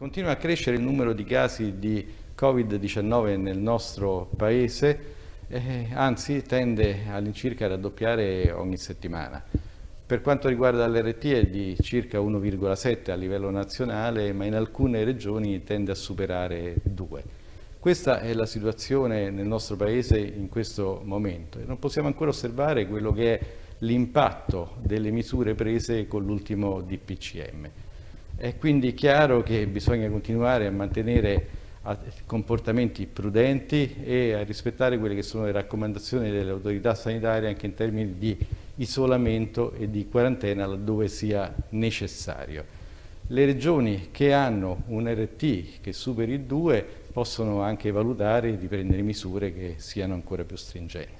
Continua a crescere il numero di casi di Covid-19 nel nostro Paese, anzi tende all'incirca a raddoppiare ogni settimana. Per quanto riguarda l'RT è di circa 1,7 a livello nazionale, ma in alcune regioni tende a superare 2. Questa è la situazione nel nostro Paese in questo momento e non possiamo ancora osservare quello che è l'impatto delle misure prese con l'ultimo DPCM. È quindi chiaro che bisogna continuare a mantenere comportamenti prudenti e a rispettare quelle che sono le raccomandazioni delle autorità sanitarie anche in termini di isolamento e di quarantena laddove sia necessario. Le regioni che hanno un RT che superi il 2 possono anche valutare di prendere misure che siano ancora più stringenti.